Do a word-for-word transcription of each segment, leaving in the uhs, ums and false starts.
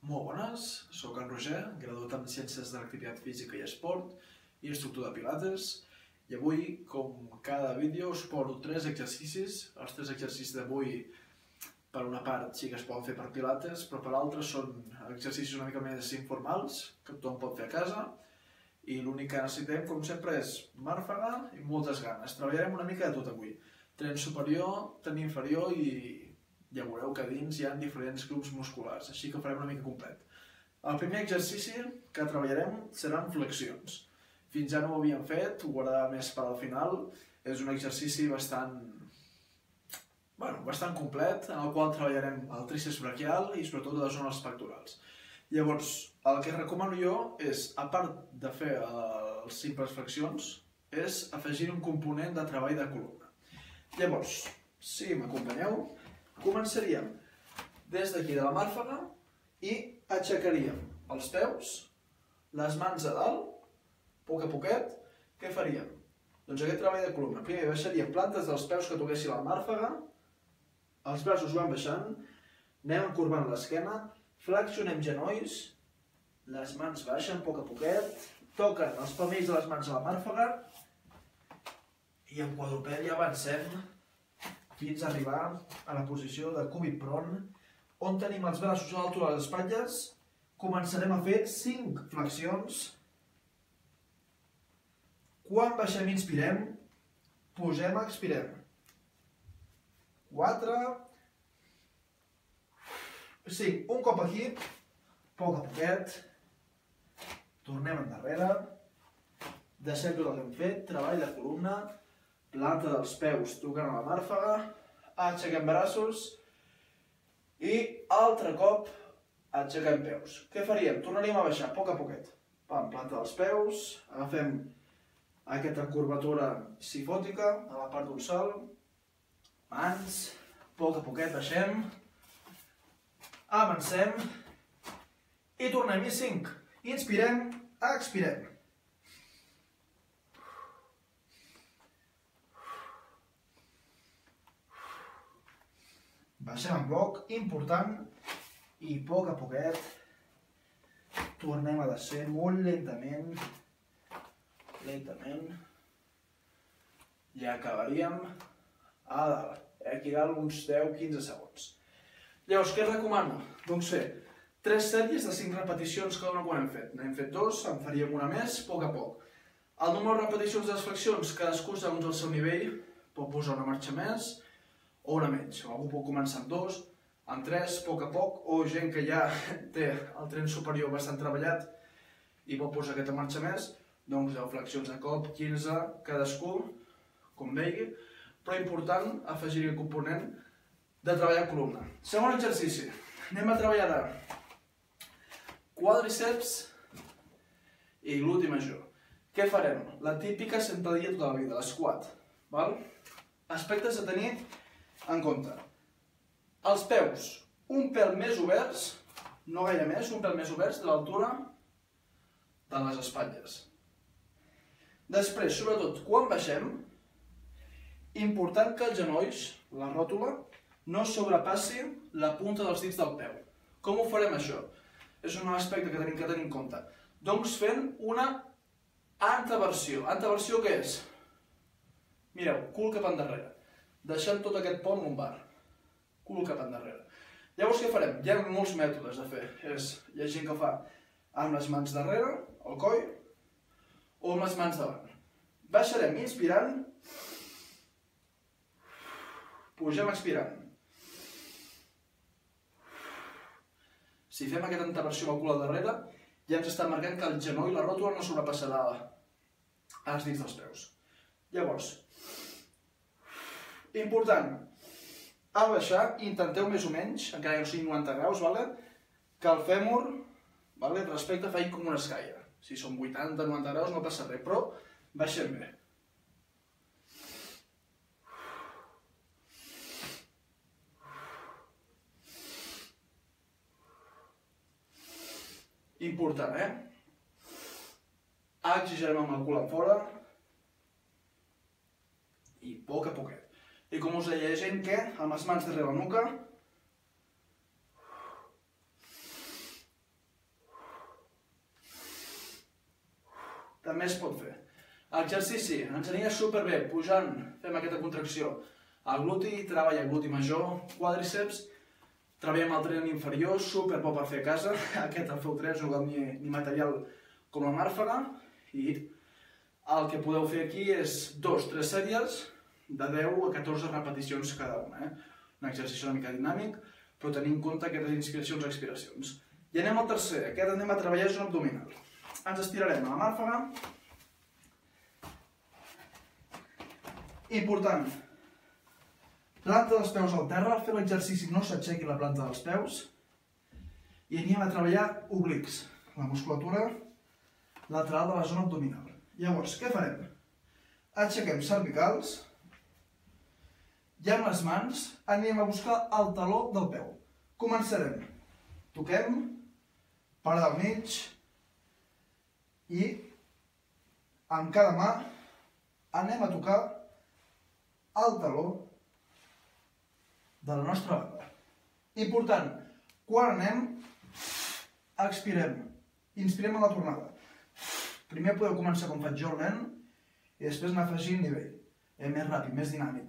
Molt bones, soc en Roger, graduat en Ciències de l'Activitat Física i Esport i instructor de Pilates, i avui, com cada vídeo, us porto tres exercicis. Els tres exercicis d'avui, per una part, sí que es poden fer per Pilates, però per l'altra són exercicis una mica més informals, que tothom pot fer a casa, i l'únic que necessitem, com sempre, és màrfega i moltes ganes. Treballarem una mica de tot avui. Tren superior, tren inferior i ja veureu que dins hi ha diferents grups musculars, així que ho farem una mica complet. El primer exercici que treballarem seran flexions. Fins ara no ho havíem fet, ho guardarà més per al final. És un exercici bastant, bueno, bastant complet, en el qual treballarem el tríceps braquial i sobretot les zones pectorals. Llavors, el que recomano jo és, a part de fer les simples flexions, és afegir un component de treball de columna. Llavors, si m'acompanyeu, començaríem des d'aquí de la màrfega i aixecaríem els peus, les mans a dalt, a poc a poquet. Què faríem? Doncs aquest treball de columna. Primer baixaríem plantes dels peus que toquessin la màrfega, els braços van baixant, anem encorbant l'esquena, flexionem genolls, les mans baixen a poc a poquet, toquen els palmells de les mans a la màrfega i en quadrupedi avancem fins a arribar a la posició de cúbit prone, on tenim els braços a l'altura de les espatlles. Començarem a fer cinc flexions. Quan baixem i inspirem, pugem, expirem. quatre, cinc. Un cop aquí, a poc a poquet, tornem endarrere, deixem tot el que hem fet, treball de columna, planta dels peus tocant a la màrfega, aixequem braços i altre cop aixequem peus. Què faríem? Tornaríem a baixar a poc a poquet. Pam, planta dels peus, agafem aquesta curvatura sifòtica a la part dorsal, mans, a poc a poquet baixem, avancem i tornem. I cinc. Inspirem, expirem. Baixem en bloc, important, i a poc a poquet tornem a descer molt lentament, lentament, i acabaríem a dalt. Aquí dalt uns deu a quinze segons. Llavors, què recomano? Doncs fer tres sèries de cinc repeticions cada una quan hem fet. N'hem fet dos, en faríem una més, a poc a poc. El número de repeticions de les flexions, cadascú segons el seu nivell, pot posar una marxa més o una menys. Algú pot començar amb dos, amb tres, a poc a poc, o gent que ja té el tren superior bastant treballat i pot posar aquesta marxa més, doncs deu flexions de cop, quinze, cadascú, com vegi, però important afegir el component de treball en columna. Segon exercici, anem a treballar ara quàdriceps i glúti major. Què farem? La típica sentadilla tota la vida, l'esquat. Aspectes a tenir en compte. Els peus, un pèl més oberts, no gaire més, un pèl més oberts de l'altura de les espatlles. Després, sobretot, quan baixem, important que els genolls, la ròtula, no sobrepassi la punta dels dits del peu. Com ho farem això? És un aspecte que tenim que tenir en compte. Doncs fent una anteversió. Anteversió què és? Mireu, cul cap endarrere. Deixant tot aquest pont lumbar, cul cap endarrere. Llavors què farem? Hi ha molts mètodes de fer. Hi ha gent que fa amb les mans darrere, al coll, o amb les mans davant. Baixarem inspirant, pugem expirant. Si fem aquesta anteversió amb el cul al darrere, ja ens està marcant que el genoll i la ròtula no sobrepassarà els dits dels peus. Llavors, important, al baixar, intenteu més o menys, encara que no siguin noranta graus, que el fèmur respecte faci com una escaire. Si són vuitanta a noranta graus no passa res, però baixem bé. Important, eh? Exagerem amb el cul enfora i a poc a poquet. I com us deia, hi ha gent que amb les mans darrere la nuca també es pot fer. Exercici, ens aniria superbé, pujant, fem aquesta contracció. El gluti, treballa el gluti major, quàdriceps, treballem el tren inferior, super bo per fer a casa. Aquest el feu tres, no cal ni, ni material com la màrfaga. I el que podeu fer aquí és dos tres sèries de deu a catorze repeticions cada una. Eh? Un exercici una mica dinàmic, però tenint en compte aquestes inspiracions i expiracions. I anem al tercer, aquest anem a treballar zona abdominal. Ens estirarem a la màrfaga. Important, planta dels peus al terra, fer l'exercici no s'aixequi la planta dels peus. I anem a treballar oblics, la musculatura lateral de la zona abdominal. Llavors, què farem? Aixequem cervicals i amb les mans anem a buscar el taló del peu. Començarem. Toquem, para del mig i amb cada mà anem a tocar el taló de la nostra banda. Important, quan anem, expirem, inspirem a la tornada. Primer podeu començar com faig jo lent i després anar afegint nivell. És més ràpid, més dinàmic.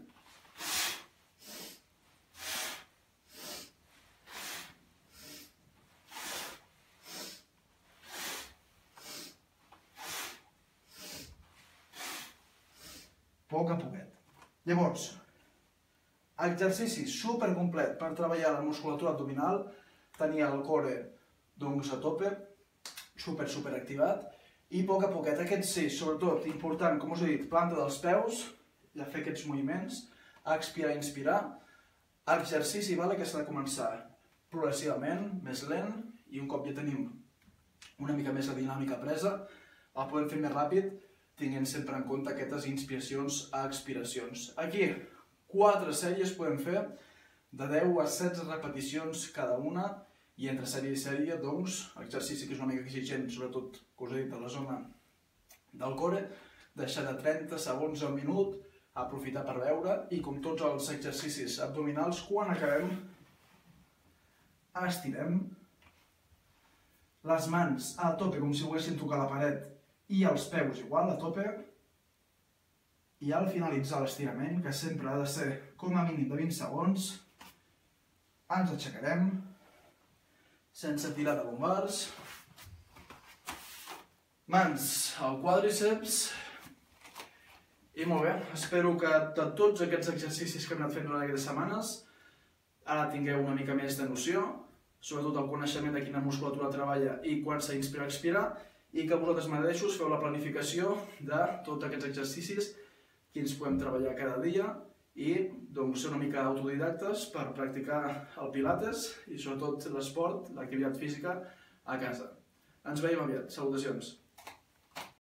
Poc a poquet. Llavors, exercici supercomplet per treballar la musculatura abdominal, tenir el core doncs a tope, super super activat, i a poc a poquet, aquest sí, sobretot, important, com us he dit, planta dels peus, i fer aquests moviments, expirar i inspirar, exercici, vale, que s'ha de començar progressivament, més lent, i un cop ja tenim una mica més la dinàmica presa, el podem fer més ràpid, tinguent sempre en compte aquestes inspiracions a expiracions. Aquí, quatre sèries podem fer de deu a setze repeticions cada una, i entre sèrie i sèrie, doncs, exercici que és una mica exigent, sobretot, que us he dit, a la zona del core, deixar de trenta segons al minut, aprofitar per veure, i com tots els exercicis abdominals, quan acabem, estirem les mans a tope, com si volguessin tocar la paret, i els peus igual, a tope, i al finalitzar l'estirament, que sempre ha de ser com a mínim de vint segons, ens aixecarem, sense tirar de lumbars, mans al quàdriceps, i molt bé, espero que de tots aquests exercicis que hem anat fent durant aquestes setmanes, ara tingueu una mica més de noció, sobretot el coneixement de quina musculatura treballa i quan s'ha d'inspirar expirar, i que vosaltres mateixos feu la planificació de tots aquests exercicis, quins podem treballar cada dia, i doncs, ser una mica autodidactes per practicar el pilates i sobretot l'esport, l'activitat física a casa. Ens veiem aviat. Salutacions!